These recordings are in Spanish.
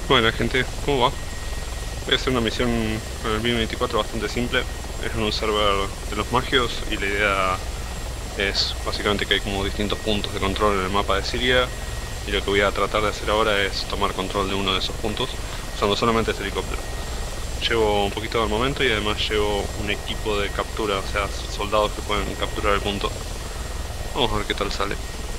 Bueno gente, ¿cómo va? Voy a hacer una misión con el BIM-24 bastante simple. Es en un server de los magios y la idea es básicamente que hay como distintos puntos de control en el mapa de Siria. Y lo que voy a tratar de hacer ahora es tomar control de uno de esos puntos usando solamente este helicóptero. Llevo un poquito de armamento y además llevo un equipo de captura, o sea, soldados que pueden capturar el punto. Vamos a ver qué tal sale.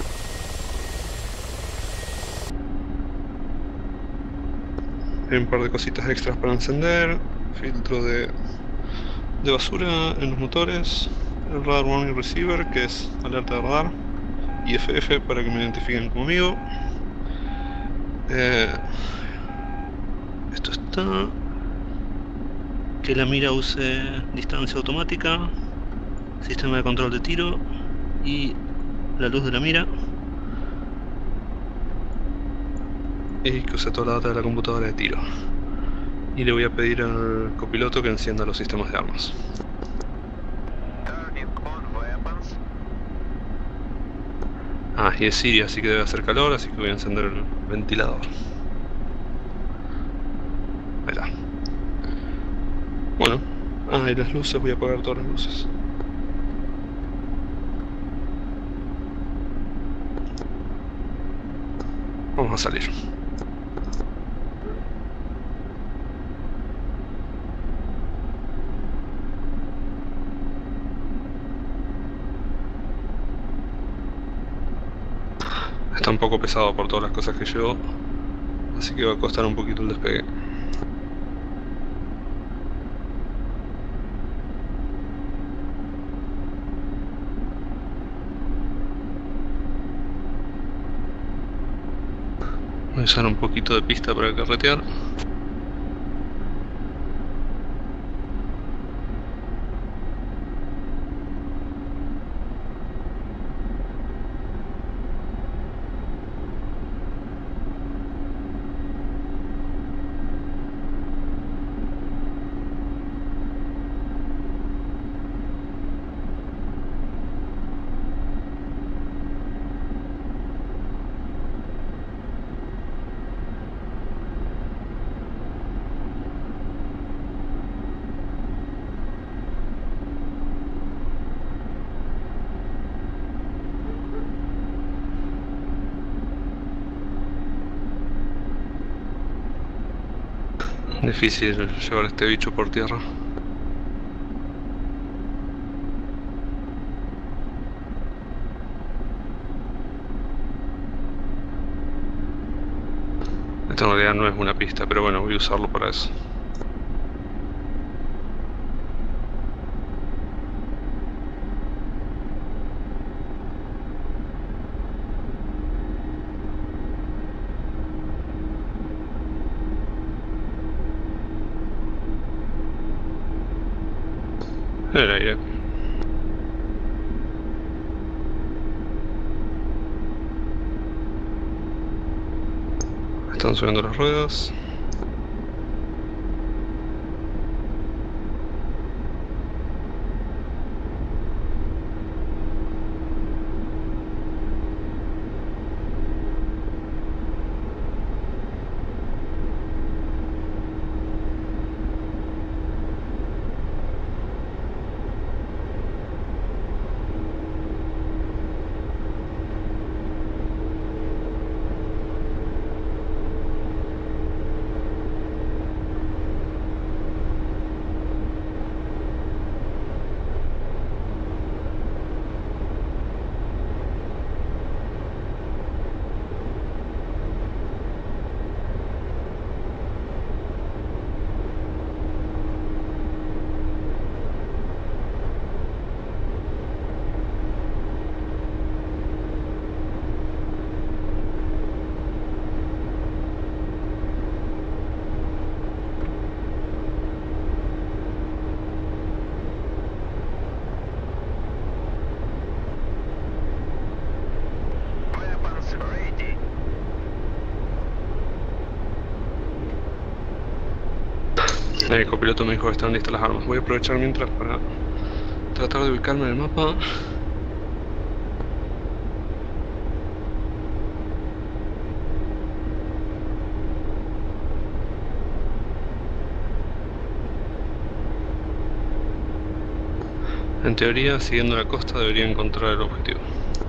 Hay un par de cositas extras para encender, filtro de basura en los motores, el Radar Warning Receiver, que es alerta de radar, y FF para que me identifiquen como amigo. Esto está. Que la mira use distancia automática, sistema de control de tiro y la luz de la mira. Y que use toda la data de la computadora de tiro. Y le voy a pedir al copiloto que encienda los sistemas de armas. Ah, y es Siria, así que debe hacer calor, así que voy a encender el ventilador. Ahí está. Bueno, y las luces, voy a apagar todas las luces. Vamos a salir. Está un poco pesado por todas las cosas que llevo, así que va a costar un poquito el despegue. Voy a usar un poquito de pista para carretear. Difícil llevar este bicho por tierra. Esto en realidad no es una pista, pero bueno, voy a usarlo para eso. El aire. Están subiendo las ruedas. El copiloto me dijo que están listas las armas. Voy a aprovechar mientras para tratar de ubicarme en el mapa. En teoría, siguiendo la costa debería encontrar el objetivo.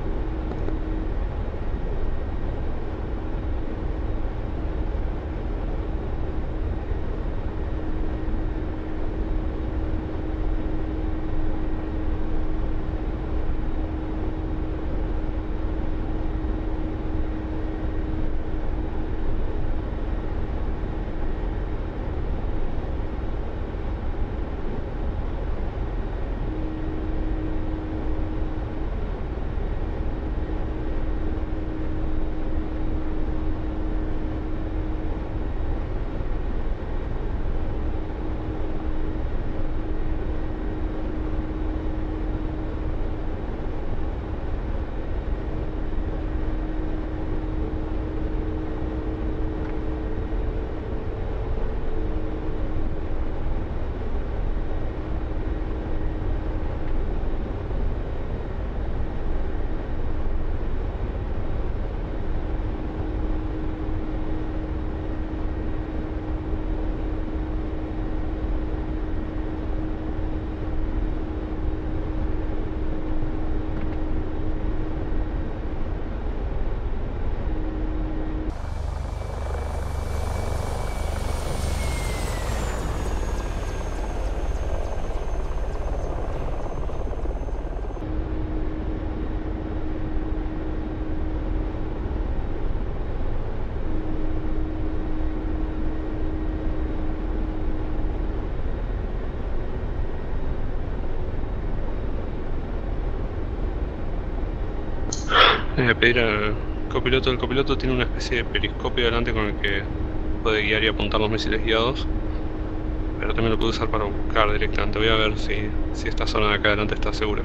Pedir al copiloto. El copiloto tiene una especie de periscopio delante con el que puede guiar y apuntar los misiles guiados, pero también lo puede usar para buscar directamente. Voy a ver si esta zona de acá adelante está segura.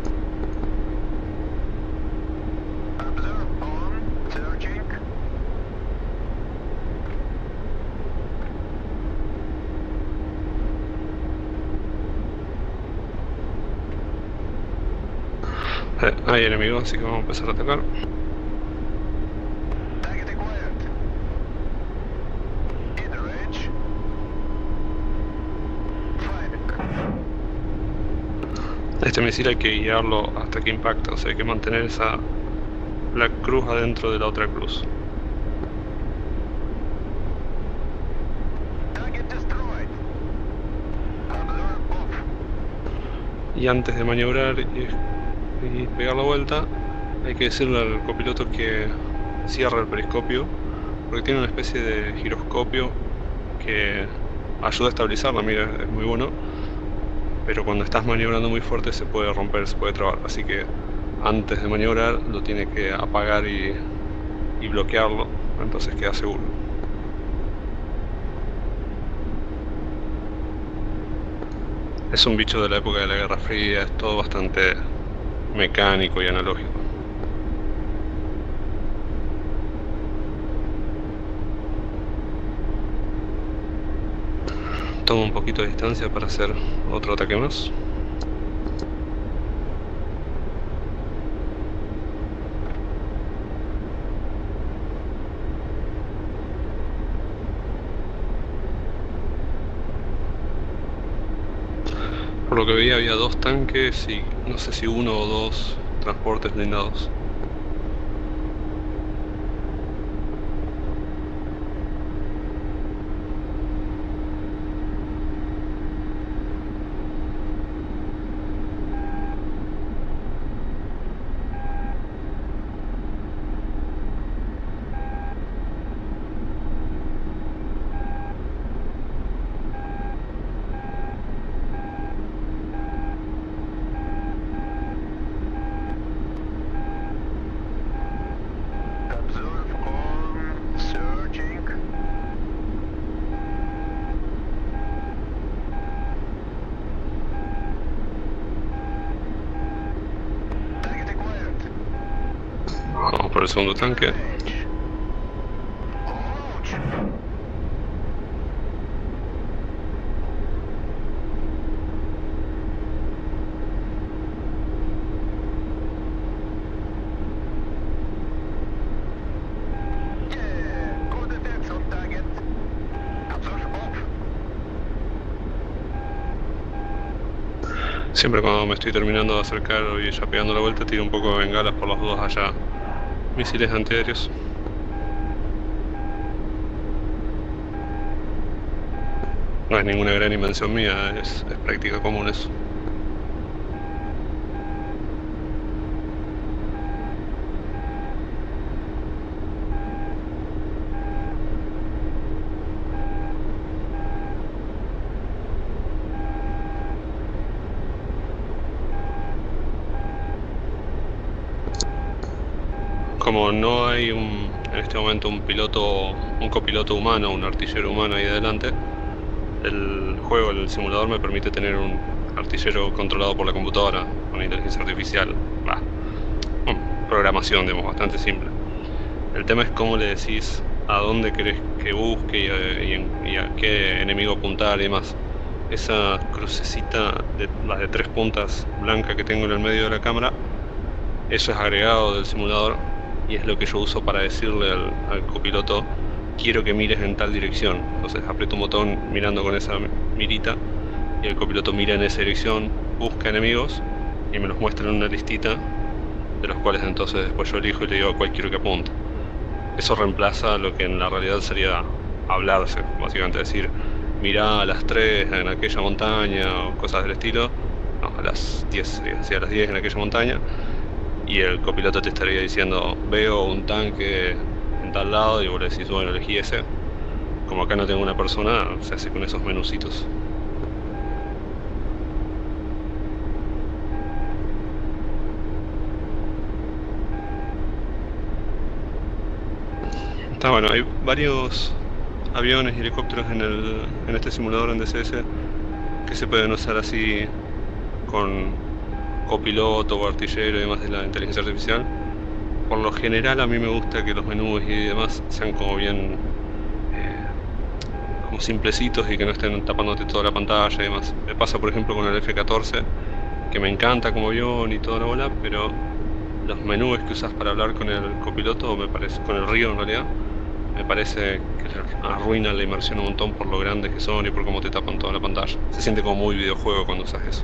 Hay enemigos, así que vamos a empezar a atacar. Este misil hay que guiarlo hasta que impacta, o sea, hay que mantener esa Black Cruz adentro de la otra cruz. Y antes de maniobrar y pegar la vuelta, hay que decirle al copiloto que cierre el periscopio, porque tiene una especie de giroscopio que ayuda a estabilizar la mira, es muy bueno, pero cuando estás maniobrando muy fuerte se puede romper, se puede trabar, así que antes de maniobrar lo tiene que apagar y bloquearlo, entonces queda seguro. Es un bicho de la época de la Guerra Fría, es todo bastante mecánico y analógico. Tomo un poquito de distancia para hacer otro ataque más. Por lo que veía había 2 tanques y no sé si 1 o 2 transportes blindados. Vamos por el segundo tanque. Siempre cuando me estoy terminando de acercar y ya pegando la vuelta, tiro un poco de bengalas por las dudas haya misiles antiaéreos. No es ninguna gran invención mía, es práctica común eso. Como no hay en este momento un copiloto humano, un artillero humano ahí adelante, el juego, el simulador me permite tener un artillero controlado por la computadora, con inteligencia artificial, programación, digamos, bastante simple. El tema es cómo le decís a dónde querés que busque y a qué enemigo apuntar y demás. Esa crucecita de las de 3 puntas blanca que tengo en el medio de la cámara, eso es agregado del simulador y es lo que yo uso para decirle al copiloto: quiero que mires en tal dirección. Entonces aprieto un botón mirando con esa mirita y el copiloto mira en esa dirección, busca enemigos y me los muestra en una listita, de los cuales entonces después yo elijo y le digo a cuál quiero que apunte. Eso reemplaza lo que en la realidad sería hablarse, básicamente decir: mirá a las 3 en aquella montaña o cosas del estilo. No, a las 10, sí, a las 10 en aquella montaña. Y el copiloto te estaría diciendo: veo un tanque en tal lado, y vos le decís: bueno, elegí ese. Como acá no tengo una persona, se hace con esos menucitos. Está bueno, hay varios aviones y helicópteros en este simulador en DCS que se pueden usar así con copiloto o artillero y demás de la inteligencia artificial. Por lo general a mí me gusta que los menús y demás sean como bien como simplecitos y que no estén tapándote toda la pantalla y demás. Me pasa por ejemplo con el F-14, que me encanta como avión y toda la bola, pero los menús que usas para hablar con el copiloto, me parece, con el río en realidad, me parece que arruina la inmersión un montón por lo grandes que son y por cómo te tapan toda la pantalla. Se siente como muy videojuego cuando usas eso.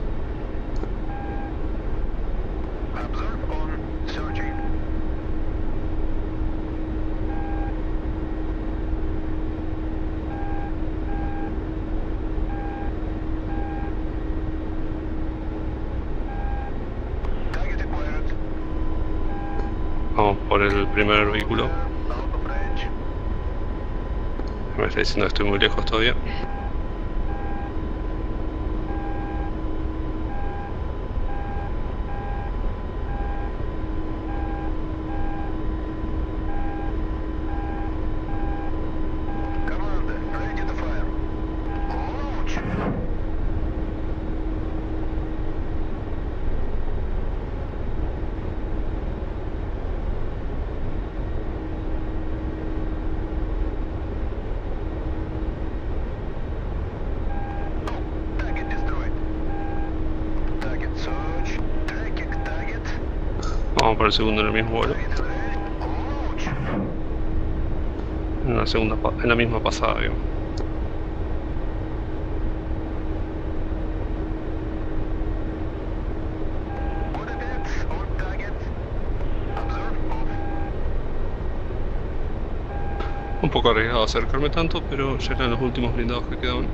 Vamos por el primer vehículo. Me está diciendo que estoy muy lejos todavía. Vamos por el segundo en el mismo vuelo. En la misma pasada, digamos. Un poco arriesgado acercarme tanto, pero ya eran los últimos blindados que quedaban.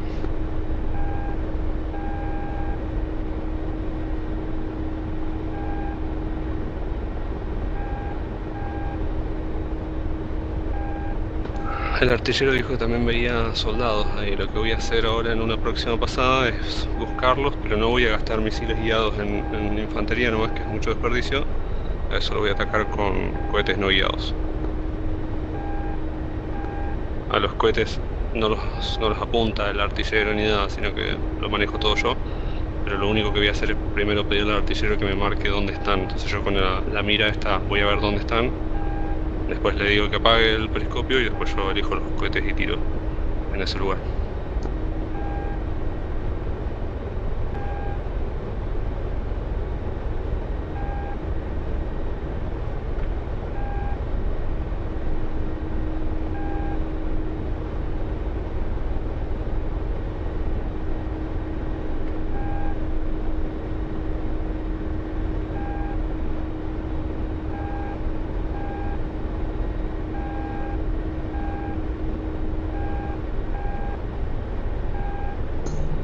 El artillero dijo que también veía soldados ahí. Lo que voy a hacer ahora en una próxima pasada es buscarlos, pero no voy a gastar misiles guiados en infantería nomás, que es mucho desperdicio. A eso lo voy a atacar con cohetes no guiados. A los cohetes no los apunta el artillero ni nada, sino que lo manejo todo yo. Pero lo único que voy a hacer es primero pedirle al artillero que me marque dónde están. Entonces yo con la mira esta voy a ver dónde están. Después le digo que apague el periscopio y después yo elijo los cohetes y tiro en ese lugar.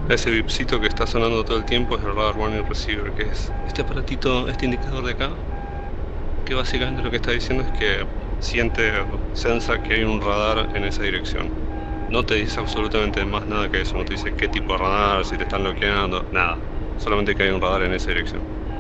Ese bipcito que está sonando todo el tiempo es el Radar Warning Receiver, que es este aparatito, este indicador de acá, que básicamente lo que está diciendo es que siente, sensa que hay un radar en esa dirección. No te dice absolutamente más nada que eso, no te dice qué tipo de radar, si te están bloqueando, nada. Solamente que hay un radar en esa dirección.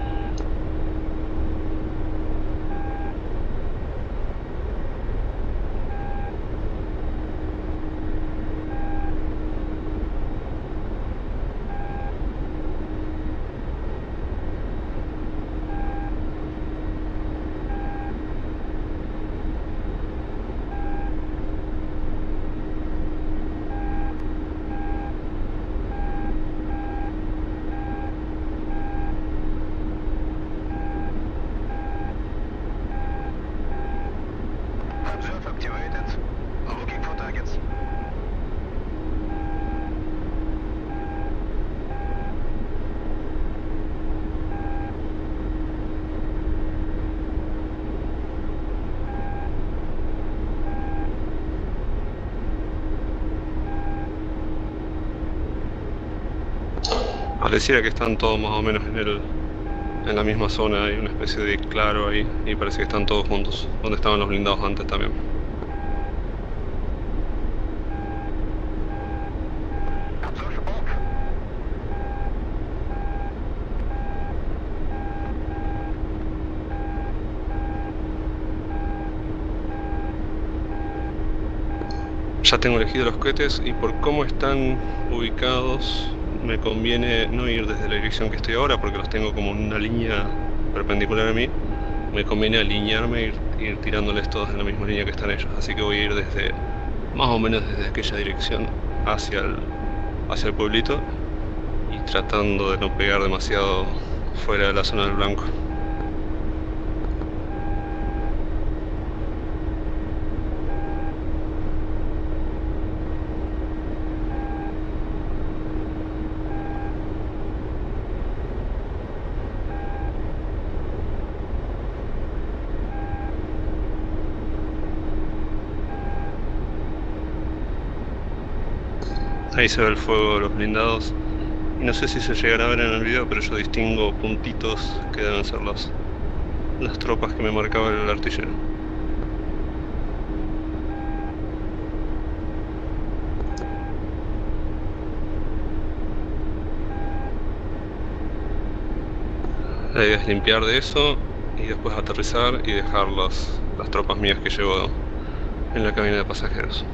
Observe activated. Looking for targets. Pareciera que están todos más o menos en la misma zona, hay una especie de claro ahí, y parece que están todos juntos, donde estaban los blindados antes también. Observe off. Ya tengo elegido los cohetes y por cómo están ubicados me conviene no ir desde la dirección que estoy ahora porque los tengo como en una línea perpendicular a mí. Me conviene alinearme e ir tirándoles todos en la misma línea que están ellos. Así que voy a ir desde, más o menos desde aquella dirección hacia el pueblito y tratando de no pegar demasiado fuera de la zona del blanco. Ahí se ve el fuego de los blindados. Y no sé si se llegará a ver en el video, pero yo distingo puntitos que deben ser las tropas que me marcaba el artillero. La idea es limpiar de eso y después aterrizar y dejar las tropas mías que llevo en la cabina de pasajeros.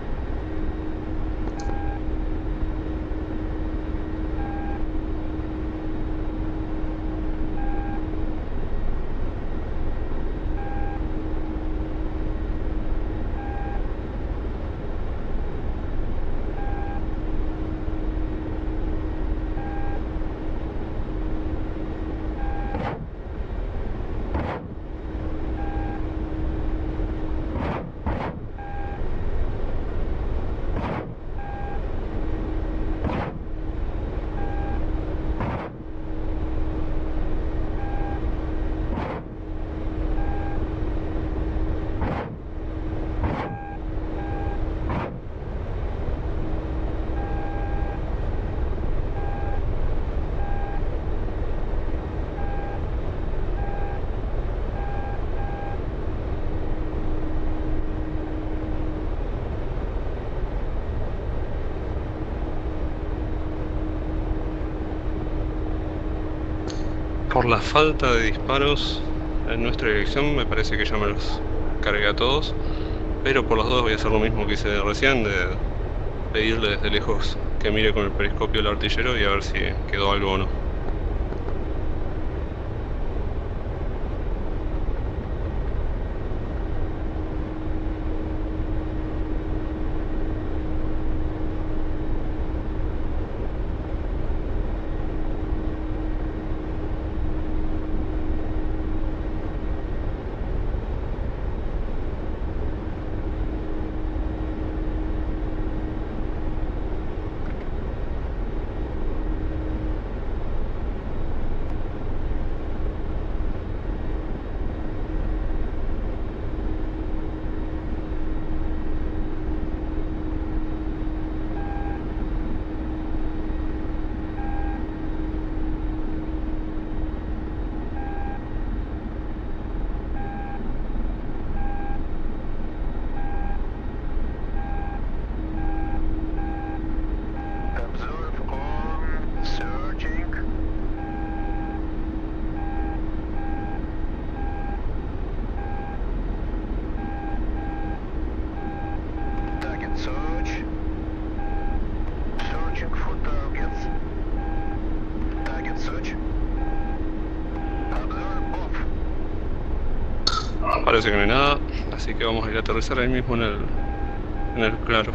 Por la falta de disparos en nuestra dirección me parece que ya me los cargué a todos, pero por las dudas voy a hacer lo mismo que hice recién, de pedirle desde lejos que mire con el periscopio el artillero y a ver si quedó algo o no. Search. Searching for targets. Target search. Observe off. Parece que no hay nada, así que vamos a ir a aterrizar ahí mismo en el claro.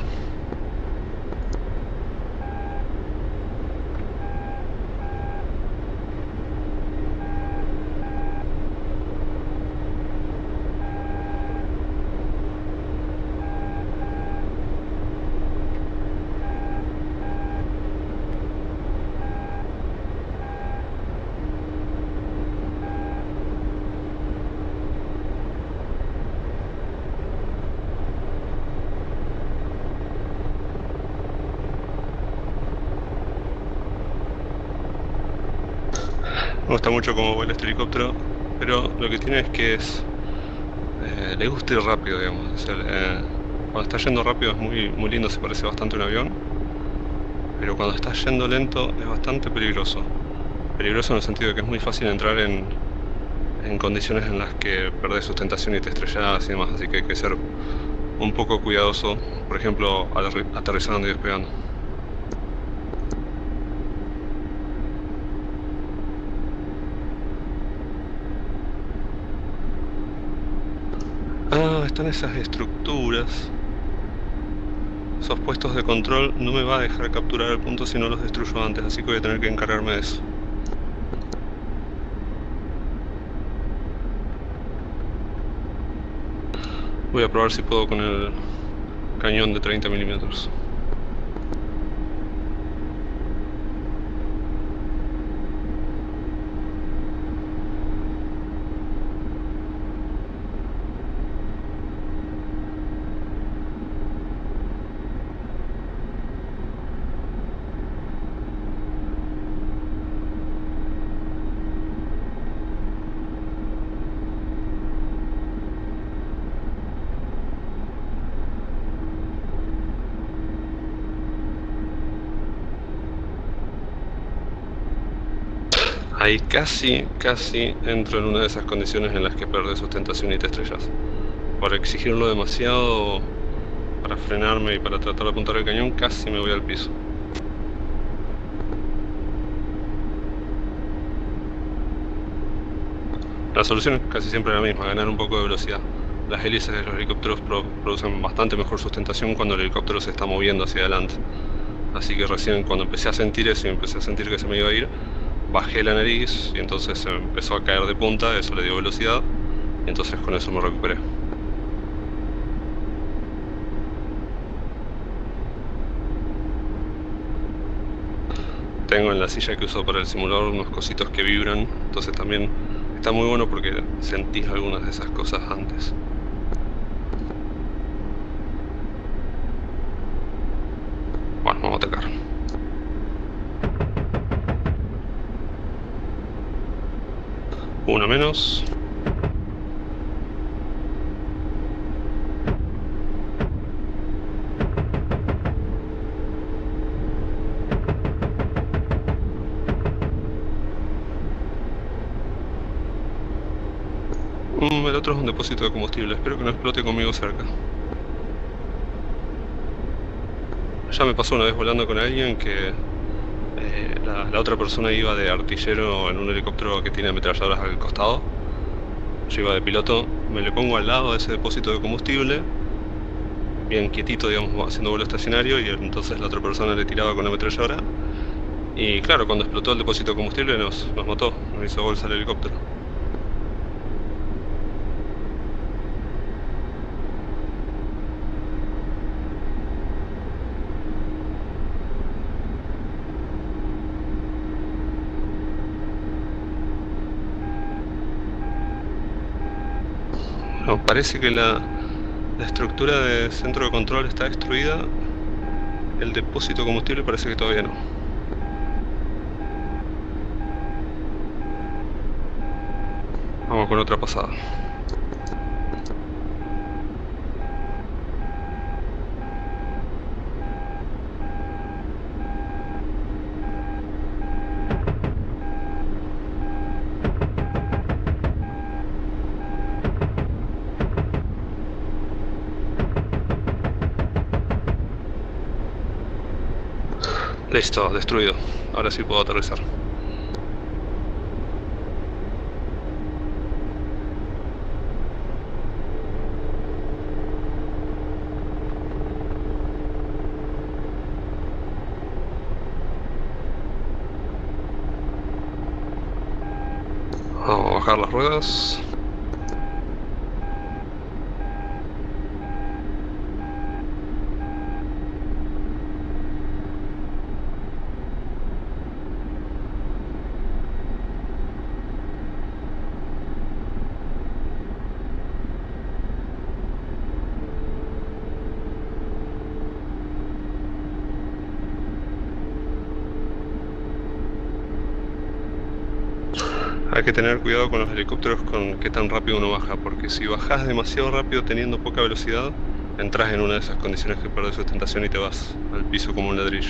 Me gusta mucho cómo vuela este helicóptero, pero lo que tiene es que le gusta ir rápido, digamos. O sea, cuando está yendo rápido es muy lindo, se parece bastante a un avión, pero cuando está yendo lento es bastante peligroso. Peligroso en el sentido de que es muy fácil entrar en condiciones en las que perdés sustentación y te estrellas y demás, así que hay que ser un poco cuidadoso, por ejemplo, aterrizando y despegando. Ah, están esas estructuras. Esos puestos de control no me va a dejar capturar el punto si no los destruyo antes, así que voy a tener que encargarme de eso. Voy a probar si puedo con el cañón de 30 milímetros. Ahí casi entro en una de esas condiciones en las que pierdes sustentación y te estrellas. Por exigirlo demasiado, para frenarme y para tratar de apuntar el cañón, casi me voy al piso. La solución es casi siempre la misma, ganar un poco de velocidad. Las hélices de los helicópteros producen bastante mejor sustentación cuando el helicóptero se está moviendo hacia adelante. Así que recién cuando empecé a sentir eso y empecé a sentir que se me iba a ir, bajé la nariz y entonces se empezó a caer de punta, eso le dio velocidad y entonces con eso me recuperé. Tengo en la silla que uso para el simulador unos cositos que vibran, entonces también está muy bueno porque sentís algunas de esas cosas antes. Bueno, vamos a atacar. Uno menos. El otro es un depósito de combustible, espero que no explote conmigo cerca. Ya me pasó una vez volando con alguien que la otra persona iba de artillero en un helicóptero que tiene ametralladoras al costado. Yo iba de piloto, me le pongo al lado de ese depósito de combustible, bien quietito, digamos, haciendo vuelo estacionario, y entonces la otra persona le tiraba con la ametralladora. Y claro, cuando explotó el depósito de combustible nos mató, nos hizo bolsa el helicóptero. No, parece que la estructura de centro de control está destruida. El depósito de combustible parece que todavía no. Vamos con otra pasada. Listo, destruido. Ahora sí puedo aterrizar. Vamos a bajar las ruedas. Hay que tener cuidado con los helicópteros con qué tan rápido uno baja, porque si bajas demasiado rápido teniendo poca velocidad, entras en una de esas condiciones que pierdes sustentación y te vas al piso como un ladrillo.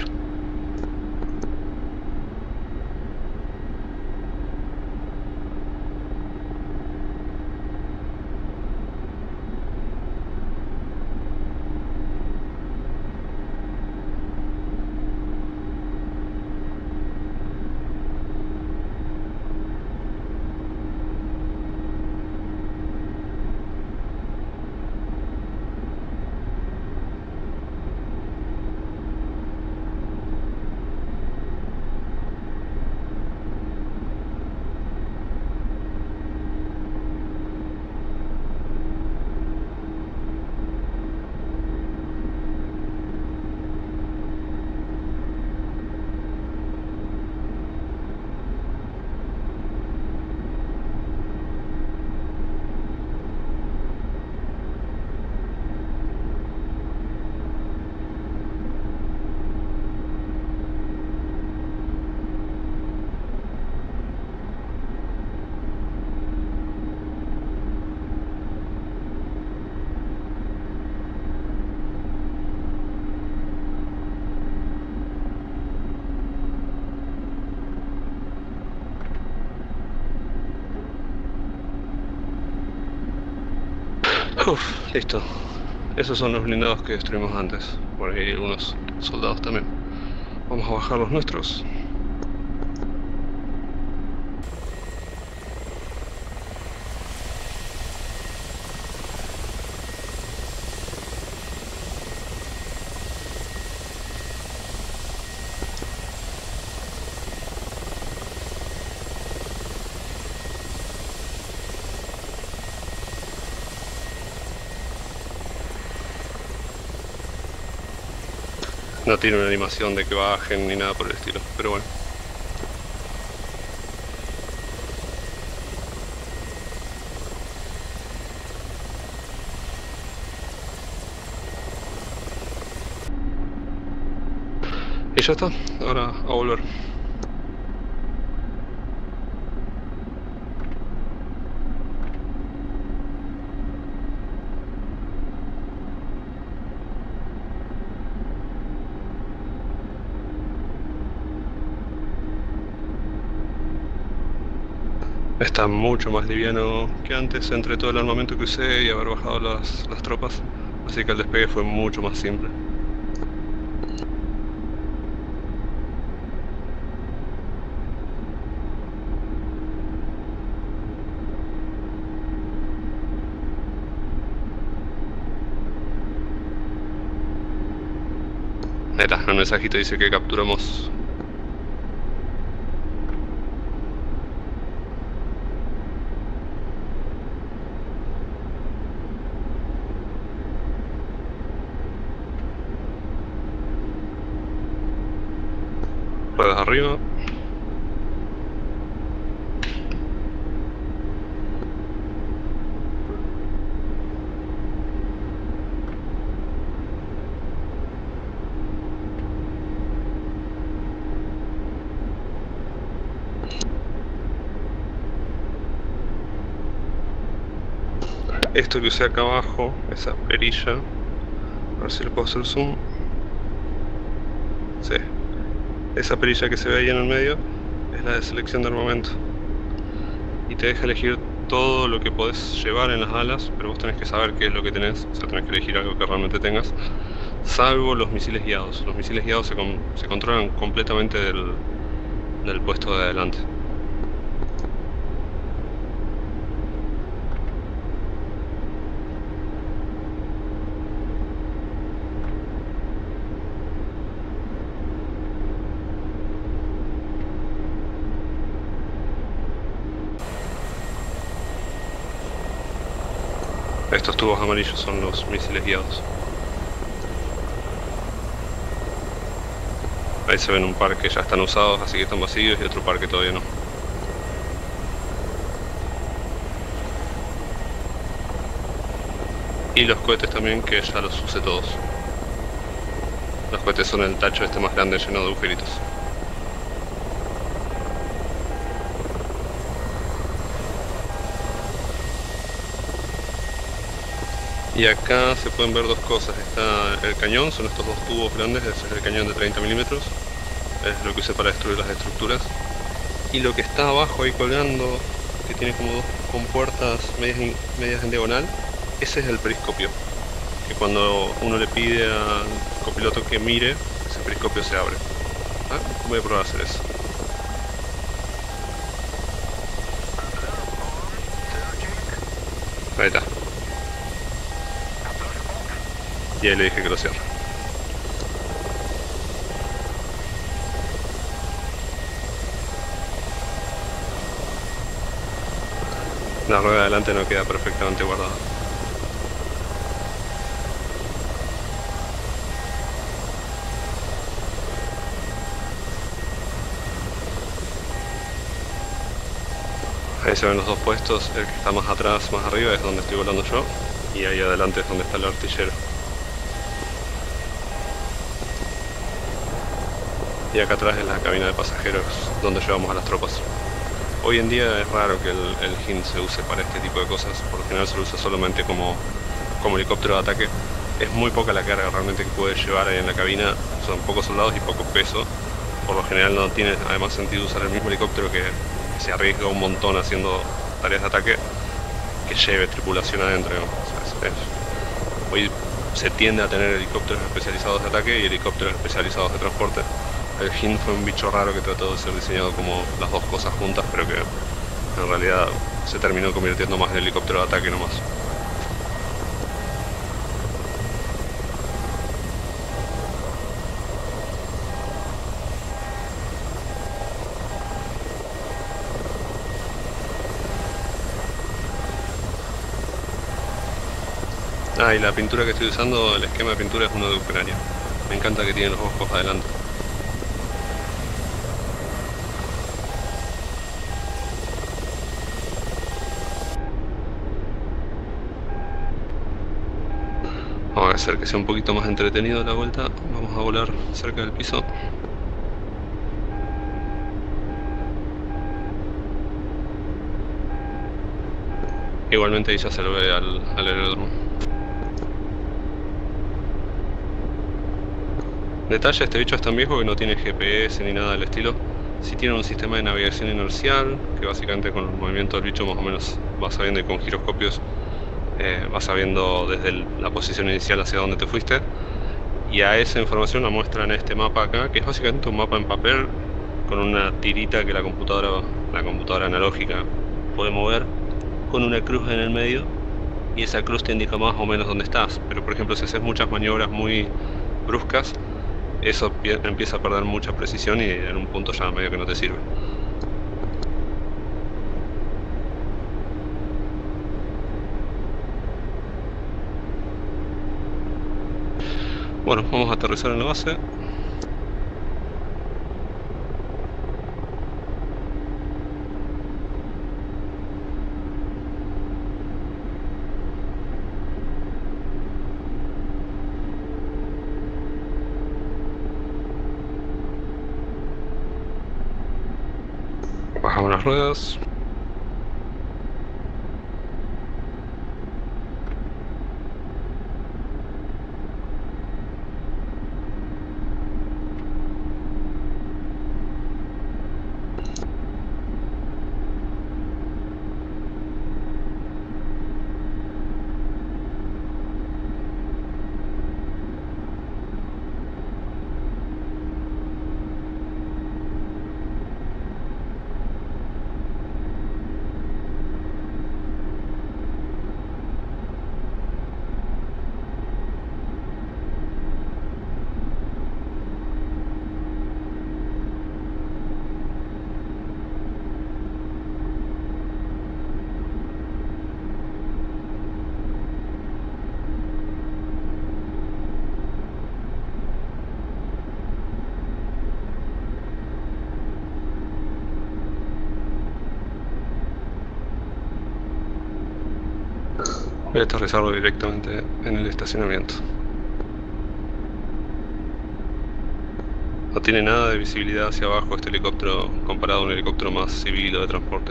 Uf, listo. Esos son los blindados que destruimos antes. Por ahí hay algunos soldados también. Vamos a bajar los nuestros. No tiene una animación de que bajen ni nada por el estilo, pero bueno. Y ya está, ahora a volver. Está mucho más liviano que antes entre todo el armamento que usé y haber bajado las tropas, así que el despegue fue mucho más simple. Neta, el mensajito dice que capturamos. Ruedas arriba. Esto que usé acá abajo, esa perilla, a ver si le puedo hacer zoom. Sí, esa perilla que se ve ahí en el medio es la de selección de armamento y te deja elegir todo lo que podés llevar en las alas, pero vos tenés que saber qué es lo que tenés, o sea, tenés que elegir algo que realmente tengas. Salvo los misiles guiados. Los misiles guiados se controlan completamente del puesto de adelante. Estos tubos amarillos son los misiles guiados. Ahí se ven un par que ya están usados, así que están vacíos, y otro par que todavía no. Y los cohetes también, que ya los usé todos. Los cohetes son el tacho este más grande lleno de agujeritos. Y acá se pueden ver dos cosas. Está el cañón, son estos dos tubos grandes, ese es el cañón de 30 milímetros. Es lo que usé para destruir las estructuras. Y lo que está abajo ahí colgando, que tiene como dos compuertas medias en diagonal, ese es el periscopio. Que cuando uno le pide al copiloto que mire, ese periscopio se abre. Voy a probar a hacer eso. Ahí está. Y ahí le dije que lo cierre. La rueda de adelante no queda perfectamente guardada. Ahí se ven los dos puestos, el que está más atrás, más arriba es donde estoy volando yo, y ahí adelante es donde está el artillero. Y acá atrás es la cabina de pasajeros donde llevamos a las tropas. Hoy en día es raro que el HIN se use para este tipo de cosas, por lo general se lo usa solamente como helicóptero de ataque. Es muy poca la carga realmente que puede llevar ahí en la cabina, son pocos soldados y poco peso. Por lo general no tiene además sentido usar el mismo helicóptero que se arriesga un montón haciendo tareas de ataque, que lleve tripulación adentro, digamos. O sea, hoy se tiende a tener helicópteros especializados de ataque y helicópteros especializados de transporte. El HIN fue un bicho raro que trató de ser diseñado como las dos cosas juntas, pero que en realidad se terminó convirtiendo más en helicóptero de ataque nomás. Y la pintura que estoy usando, el esquema de pintura es uno de Ucrania. Me encanta que tiene los ojos adelante. Vamos a hacer que sea un poquito más entretenido la vuelta. Vamos a volar cerca del piso. Igualmente ahí ya se lo ve al aeródromo. Detalle, este bicho es tan viejo que no tiene GPS ni nada del estilo. Sí tiene un sistema de navegación inercial, que básicamente con el movimiento del bicho más o menos vas sabiendo, y con giroscopios vas sabiendo desde la posición inicial hacia dónde te fuiste. Y a esa información la muestra en este mapa acá, que es básicamente un mapa en papel con una tirita que la computadora analógica puede mover, con una cruz en el medio, y esa cruz te indica más o menos dónde estás. Pero por ejemplo, si haces muchas maniobras muy bruscas, eso empieza a perder mucha precisión y en un punto ya medio que no te sirve. Bueno, vamos a aterrizar en la base. Bajamos las ruedas. Voy a aterrizarlo directamente en el estacionamiento. No tiene nada de visibilidad hacia abajo este helicóptero comparado a un helicóptero más civil o de transporte.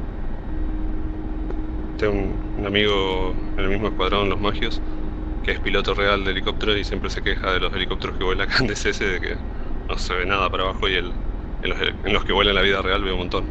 Tengo un amigo en el mismo escuadrón, los Magios, que es piloto real de helicóptero y siempre se queja de los helicópteros que vuelan acá en DCS de que no se ve nada para abajo y en los que vuelan en la vida real veo un montón.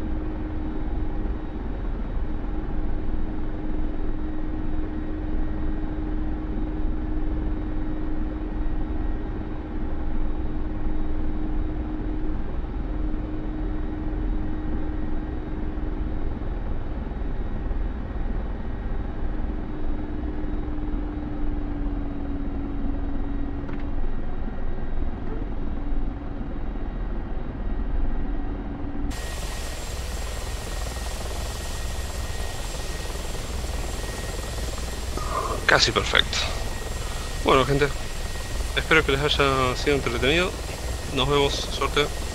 Casi perfecto. Bueno, gente, espero que les haya sido entretenido. Nos vemos, suerte.